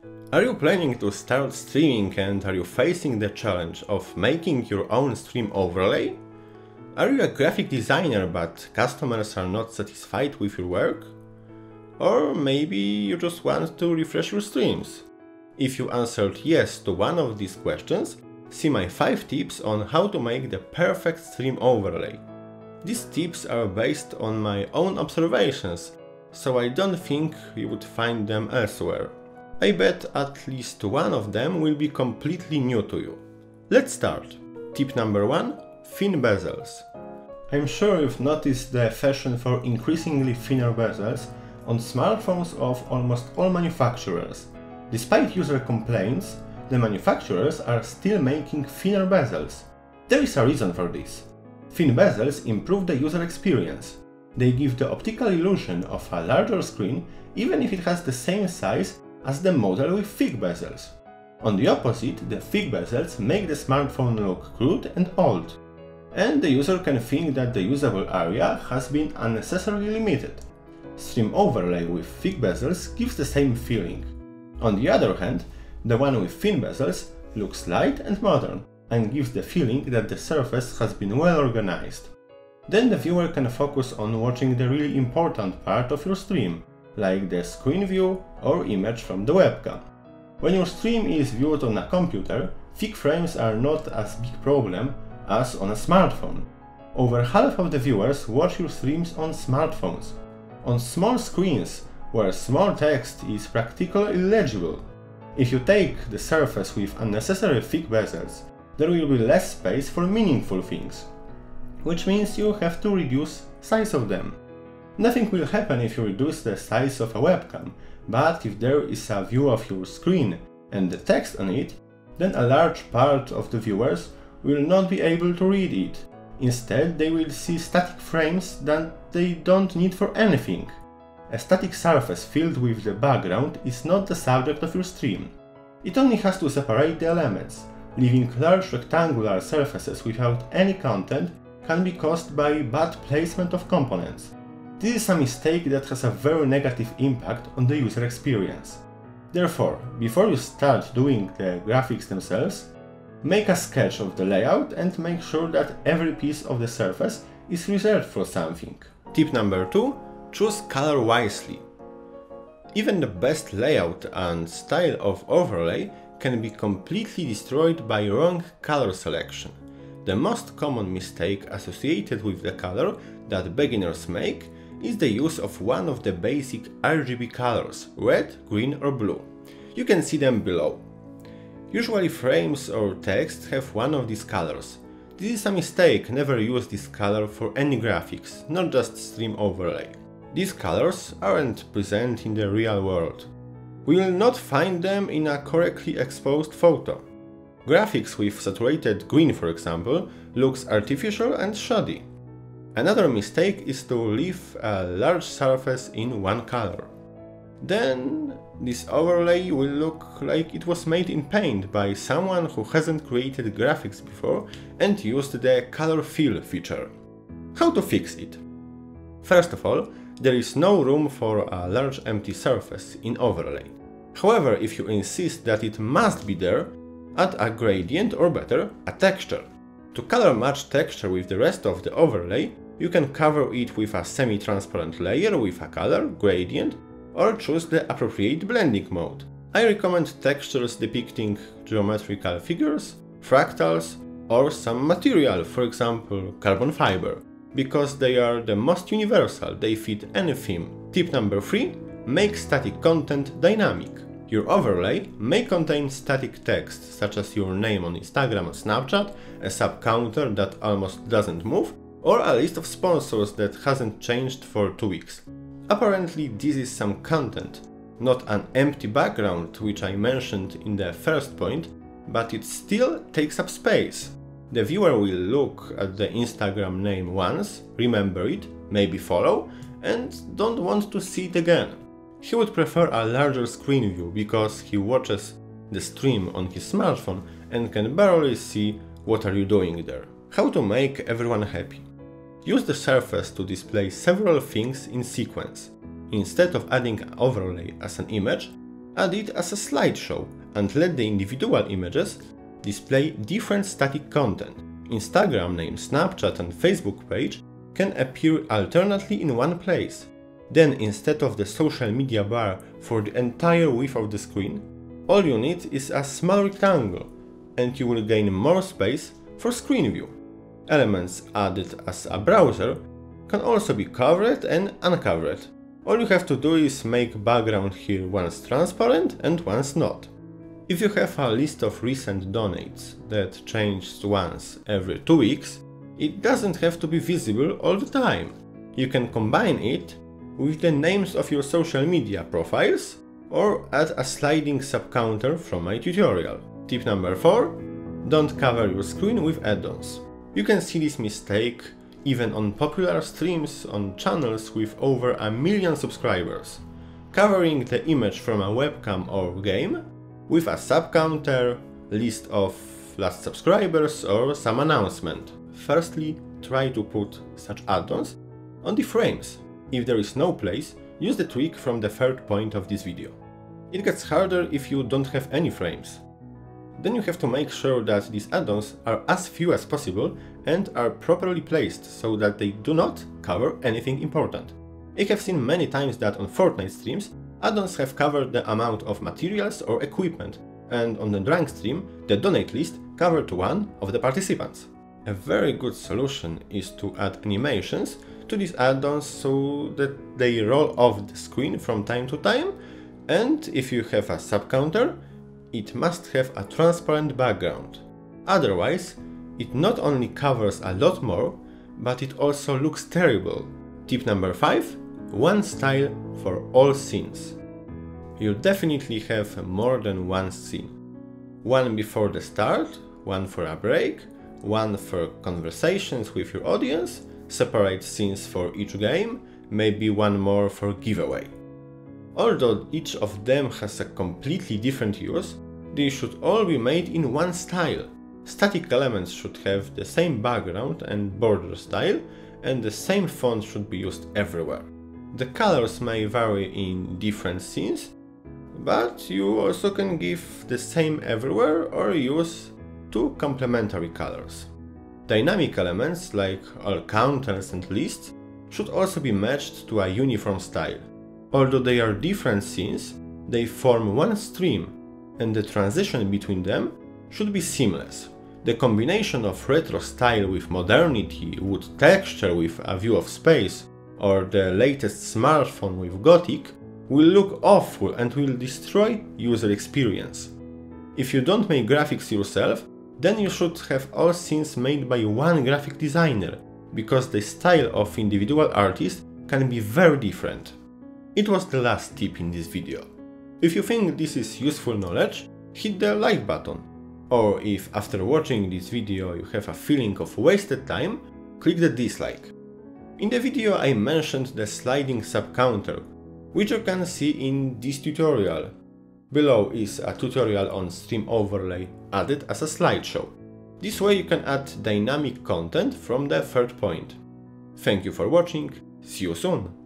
Are you planning to start streaming and are you facing the challenge of making your own stream overlay? Are you a graphic designer but customers are not satisfied with your work? Or maybe you just want to refresh your streams? If you answered yes to one of these questions, see my 5 tips on how to make the perfect stream overlay. These tips are based on my own observations, so I don't think you would find them elsewhere. I bet at least one of them will be completely new to you. Let's start. Tip number 1. Thin bezels. I'm sure you've noticed the fashion for increasingly thinner bezels on smartphones of almost all manufacturers. Despite user complaints, the manufacturers are still making thinner bezels. There is a reason for this. Thin bezels improve the user experience. They give the optical illusion of a larger screen even if it has the same size as the model with thick bezels. On the opposite, the thick bezels make the smartphone look crude and old, and the user can think that the usable area has been unnecessarily limited. Stream overlay with thick bezels gives the same feeling. On the other hand, the one with thin bezels looks light and modern, and gives the feeling that the surface has been well organized. Then the viewer can focus on watching the really important part of your stream, like the screen view or image from the webcam. When your stream is viewed on a computer, thick frames are not as big problem as on a smartphone. Over half of the viewers watch your streams on smartphones. On small screens, where small text is practically illegible. If you take the surface with unnecessary thick bezels, there will be less space for meaningful things, which means you have to reduce size of them. Nothing will happen if you reduce the size of a webcam, but if there is a view of your screen and the text on it, then a large part of the viewers will not be able to read it. Instead, they will see static frames that they don't need for anything. A static surface filled with the background is not the subject of your stream. It only has to separate the elements. Leaving large rectangular surfaces without any content can be caused by bad placement of components. This is a mistake that has a very negative impact on the user experience. Therefore, before you start doing the graphics themselves, make a sketch of the layout and make sure that every piece of the surface is reserved for something. Tip number 2. Choose color wisely. Even the best layout and style of overlay can be completely destroyed by wrong color selection. The most common mistake associated with the color that beginners make is the use of one of the basic RGB colors, red, green or blue. You can see them below. Usually frames or text have one of these colors. This is a mistake, never use this color for any graphics, not just stream overlay. These colors aren't present in the real world. We will not find them in a correctly exposed photo. Graphics with saturated green, for example, looks artificial and shoddy. Another mistake is to leave a large surface in one color. Then this overlay will look like it was made in Paint by someone who hasn't created graphics before and used the color fill feature. How to fix it? First of all, there is no room for a large empty surface in overlay. However, if you insist that it must be there, add a gradient or better, a texture. To color match texture with the rest of the overlay, you can cover it with a semi-transparent layer with a color, gradient, or choose the appropriate blending mode. I recommend textures depicting geometrical figures, fractals, or some material, for example carbon fiber, because they are the most universal, they fit any theme. Tip number 3. Make static content dynamic. Your overlay may contain static text, such as your name on Instagram or Snapchat, a sub counter that almost doesn't move, or a list of sponsors that hasn't changed for 2 weeks. Apparently this is some content, not an empty background which I mentioned in the first point, but it still takes up space. The viewer will look at the Instagram name once, remember it, maybe follow, and don't want to see it again. He would prefer a larger screen view because he watches the stream on his smartphone and can barely see what are you doing there. How to make everyone happy? Use the surface to display several things in sequence. Instead of adding an overlay as an image, Add it as a slideshow and let the individual images display different static content. Instagram name, Snapchat and Facebook page can appear alternately in one place. Then instead of the social media bar for the entire width of the screen, all you need is a small rectangle and you will gain more space for screen view. Elements added as a browser can also be covered and uncovered. All you have to do is make background here once transparent and once not. If you have a list of recent donates that changes once every 2 weeks, it doesn't have to be visible all the time. You can combine it with the names of your social media profiles or add a sliding sub-counter from my tutorial. Tip number 4. Don't cover your screen with add-ons. You can see this mistake even on popular streams on channels with over 1 million subscribers. Covering the image from a webcam or game with a sub-counter, list of last subscribers or some announcement. Firstly, try to put such add-ons on the frames. If there is no place, use the trick from the third point of this video. It gets harder if you don't have any frames. Then you have to make sure that these add-ons are as few as possible and are properly placed so that they do not cover anything important. I have seen many times that on Fortnite streams, add-ons have covered the amount of materials or equipment, and on the Drunk stream, the donate list covered one of the participants. A very good solution is to add animations to these add-ons so that they roll off the screen from time to time, and if you have a sub-counter, it must have a transparent background. Otherwise, it not only covers a lot more, but it also looks terrible. Tip number 5. One style for all scenes. You definitely have more than one scene. One before the start, one for a break, one for conversations with your audience, separate scenes for each game, maybe one more for giveaway. Although each of them has a completely different use, they should all be made in one style. Static elements should have the same background and border style, and the same font should be used everywhere. The colors may vary in different scenes, but you also can give the same everywhere or use 2 complementary colors. Dynamic elements like all counters and lists should also be matched to a uniform style. Although they are different scenes, they form one stream, and the transition between them should be seamless. The combination of retro style with modernity, wood texture with a view of space, or the latest smartphone with Gothic will look awful and will destroy user experience. If you don't make graphics yourself, then you should have all scenes made by one graphic designer, because the style of individual artists can be very different. It was the last tip in this video. If you think this is useful knowledge, hit the like button. Or if after watching this video you have a feeling of wasted time, click the dislike. In the video I mentioned the sliding sub-counter, which you can see in this tutorial. Below is a tutorial on stream overlay added as a slideshow. This way you can add dynamic content from the third point. Thank you for watching, see you soon!